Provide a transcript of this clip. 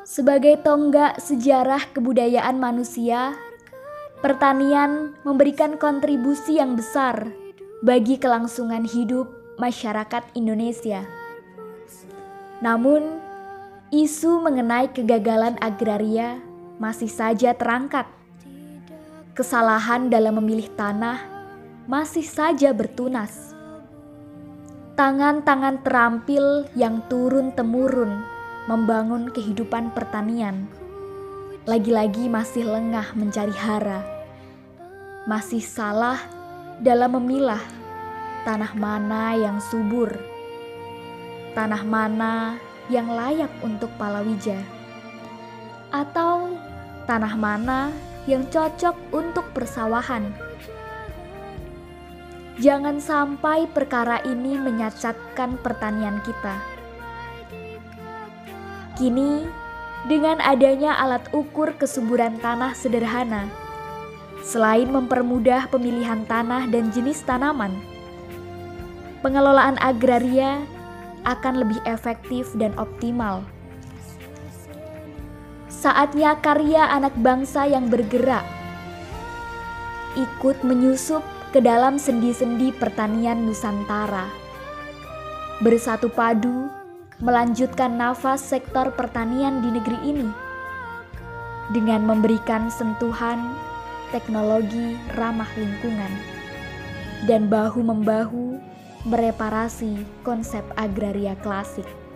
Sebagai tonggak sejarah kebudayaan manusia, pertanian memberikan kontribusi yang besar bagi kelangsungan hidup masyarakat Indonesia. Namun, isu mengenai kegagalan agraria masih saja terangkat. Kesalahan dalam memilih tanah masih saja bertunas. Tangan-tangan terampil yang turun-temurun membangun kehidupan pertanian lagi-lagi masih lengah mencari hara, masih salah dalam memilah tanah mana yang subur, tanah mana yang layak untuk palawija, atau tanah mana yang cocok untuk persawahan. Jangan sampai perkara ini menyacatkan pertanian kita. Kini, dengan adanya alat ukur kesuburan tanah sederhana, selain mempermudah pemilihan tanah dan jenis tanaman, pengelolaan agraria akan lebih efektif dan optimal. Saatnya karya anak bangsa yang bergerak ikut menyusup ke dalam sendi-sendi pertanian Nusantara, bersatu padu melanjutkan nafas sektor pertanian di negeri ini dengan memberikan sentuhan teknologi ramah lingkungan dan bahu-membahu mereparasi konsep agraria klasik.